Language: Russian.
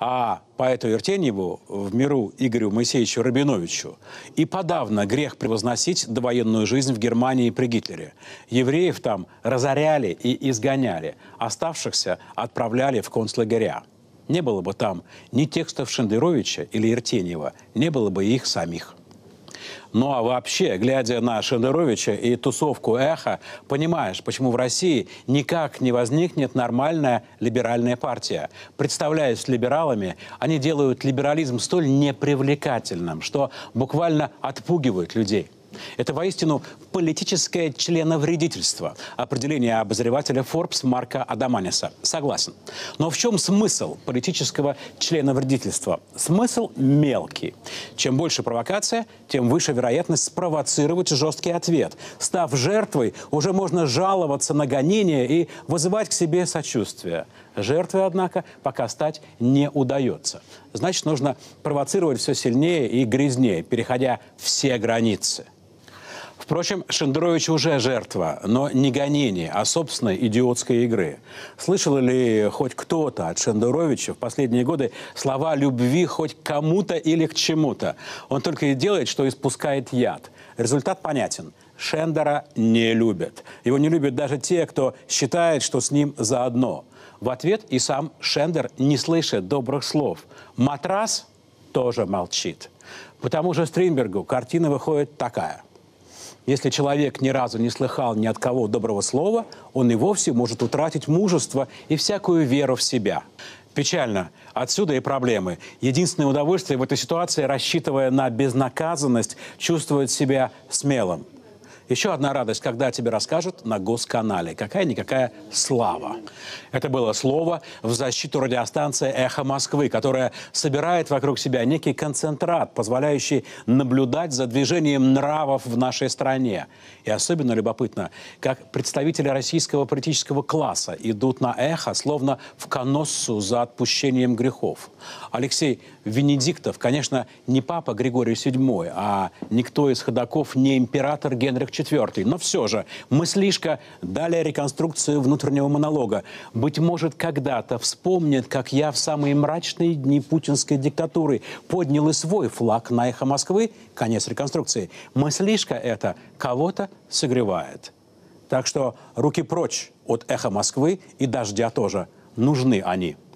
А поэту Иртеньеву, в миру Игорю Моисеевичу Рабиновичу, и подавно грех превозносить довоенную жизнь в Германии при Гитлере. Евреев там разоряли и изгоняли, оставшихся отправляли в концлагеря. Не было бы там ни текстов Шендеровича или Иртеньева, не было бы их самих. Ну а вообще, глядя на Шендеровича и тусовку «Эхо», понимаешь, почему в России никак не возникнет нормальная либеральная партия. Представляясь либералами, они делают либерализм столь непривлекательным, что буквально отпугивают людей. Это воистину политическое членовредительство. Определение обозревателя Forbes Марка Адаманиса. Согласен. Но в чем смысл политического членовредительства? Смысл мелкий. Чем больше провокация, тем выше вероятность спровоцировать жесткий ответ. Став жертвой, уже можно жаловаться на гонения и вызывать к себе сочувствие. Жертвой, однако, пока стать не удается. Значит, нужно провоцировать все сильнее и грязнее, переходя все границы. Впрочем, Шендерович уже жертва, но не гонение, а собственной идиотской игры. Слышал ли хоть кто-то от Шендеровича в последние годы слова любви хоть к кому-то или к чему-то? Он только и делает, что испускает яд. Результат понятен. Шендера не любят. Его не любят даже те, кто считает, что с ним заодно. В ответ и сам Шендер не слышит добрых слов. Матрас тоже молчит. По тому же Стринбергу картина выходит такая. Если человек ни разу не слыхал ни от кого доброго слова, он и вовсе может утратить мужество и всякую веру в себя. Печально. Отсюда и проблемы. Единственное удовольствие в этой ситуации, рассчитывая на безнаказанность, чувствовать себя смелым. Еще одна радость, когда тебе расскажут на Госканале. Какая-никакая слава. Это было слово в защиту радиостанции «Эхо Москвы», которая собирает вокруг себя некий концентрат, позволяющий наблюдать за движением нравов в нашей стране. И особенно любопытно, как представители российского политического класса идут на «Эхо», словно в коноссу за отпущением грехов. Алексей Венедиктов, конечно, не папа Григорий VII, а никто из ходоков не император Генрих IV. Но все же мыслишка, далее реконструкцию внутреннего монолога. Быть может, когда-то вспомнит, как я в самые мрачные дни путинской диктатуры поднял и свой флаг на «Эхо Москвы». Конец реконструкции. Мыслишка это кого-то согревает. Так что руки прочь от «Эхо Москвы» и «Дождя» тоже. Нужны они.